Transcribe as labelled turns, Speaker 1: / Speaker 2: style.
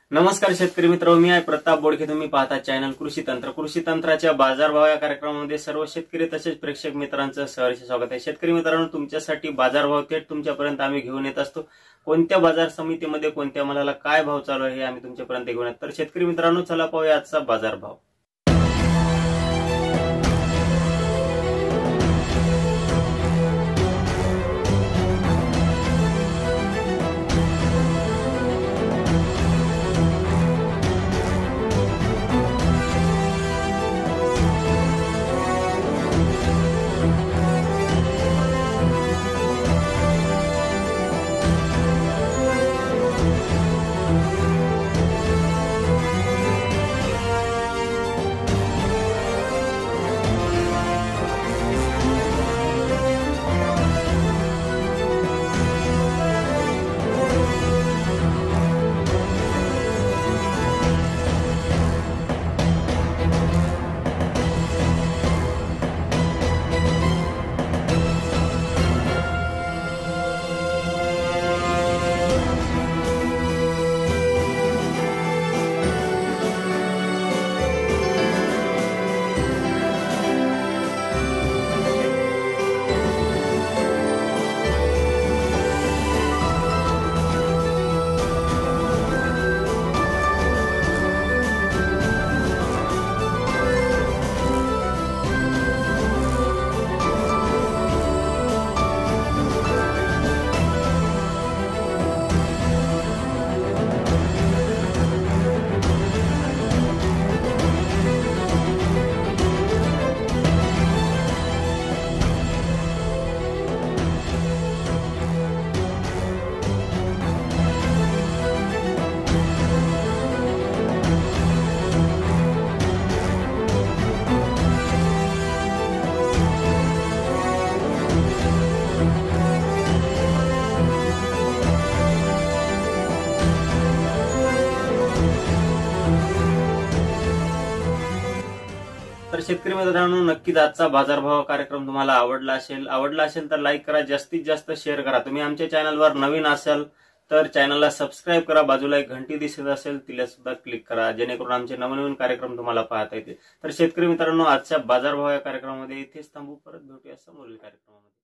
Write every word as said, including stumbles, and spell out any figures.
Speaker 1: नमस्कार शेतकरी मित्र, मी आहे प्रताप बोडके. तुम्ही पाहता चॅनल कृषी तंत्र. कृषी तंत्राच्या बाजारभाव या कार्यक्रमामध्ये सर्व शेतकरी तसेच प्रेक्षक मित्रांचं सहर्ष स्वागत आहे. शेतकरी मित्रांनो, तुमच्यासाठी बाजारभाव थेट तुमच्यापर्यंत आम्ही घेऊन येत असतो. कोणत्या बाजार समितीमध्ये कोणत्या मालाला काय भाव चालू आहे हे आम्ही तुमच्यापर्यंत घेऊन येतो. तर शेतकरी मित्रांनो, चला पाहूया आजचा बाजारभाव. तर शेतकरी मित्रांनो, नक्कीच आजचा बाजारभाव कार्यक्रम तुम्हाला आवडला असेल आवडला असेल तर लाईक करा, जास्तीत जास्त शेअर करा. तुम्ही आमच्या चॅनलवर नवीन असाल तर चॅनलला सबस्क्राईब करा. बाजूला एक घंटी दिसत असेल तिला सुद्धा क्लिक करा, जेणेकरून आमचे नवनवीन कार्यक्रम तुम्हाला पाहता येतील. तर शेतकरी मित्रांनो, आजच्या बाजारभाव या कार्यक्रमामध्ये इथेच थांबू. परत भेटूया समोरील कार्यक्रमामध्ये.